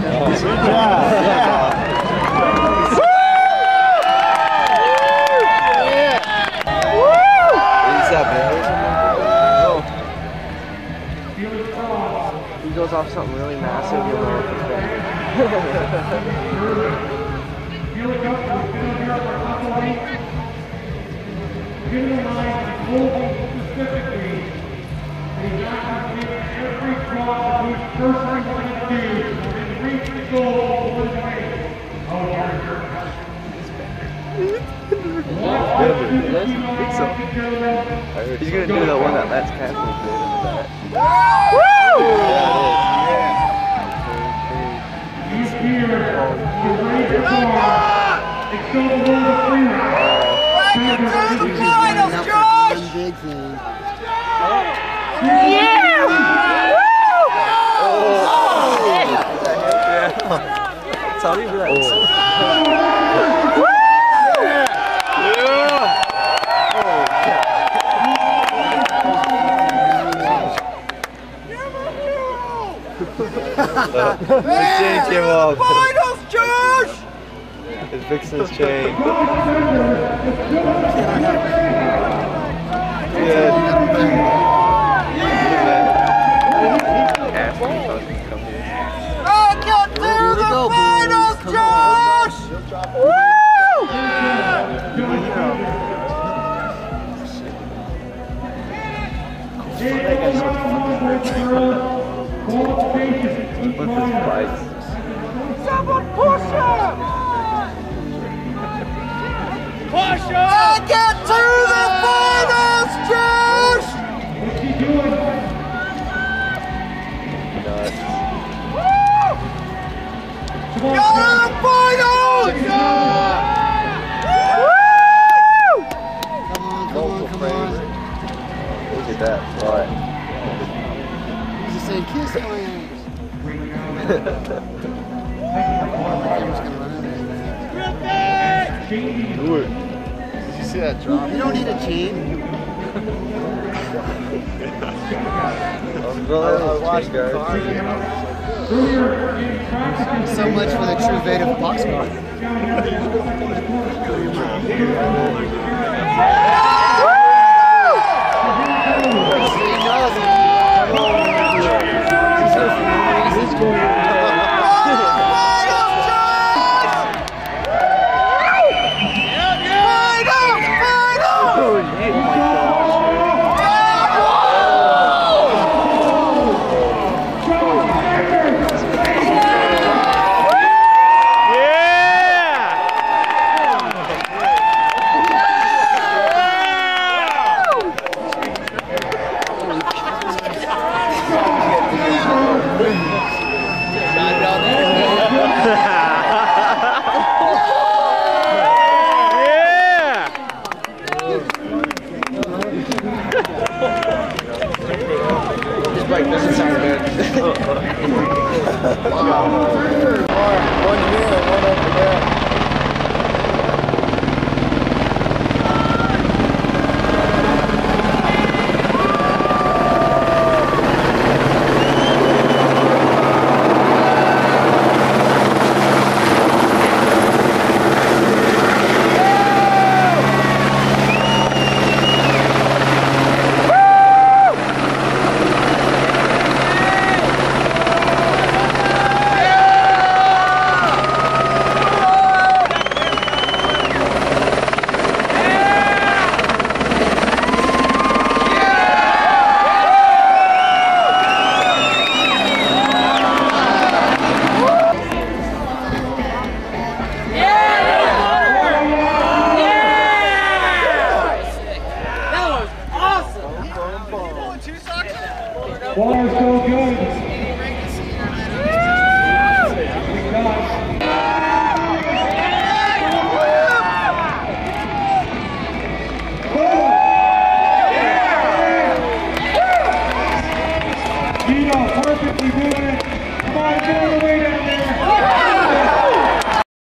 He goes off something really massive, you'll know it's bad. He's gonna do the one that Lance Castle did in the back. Woo! That's how you do that. The chain came off. Finals, Josh! It's fixing his chain. Good. I got through the finals, Josh! Woo! Someone push him! Push him! I get to the finals, Josh! What's he doing? Woo! Go to the finals! Woo! Come on. Look at that fly. He's just saying, kiss my Do it. Did you see that drop? You don't need a chain. So much for the true fate of boxcar. Like, doesn't sound good. Wow. One here, one over there. Water's so good. Perfectly doing it. Come on, go all the way down there.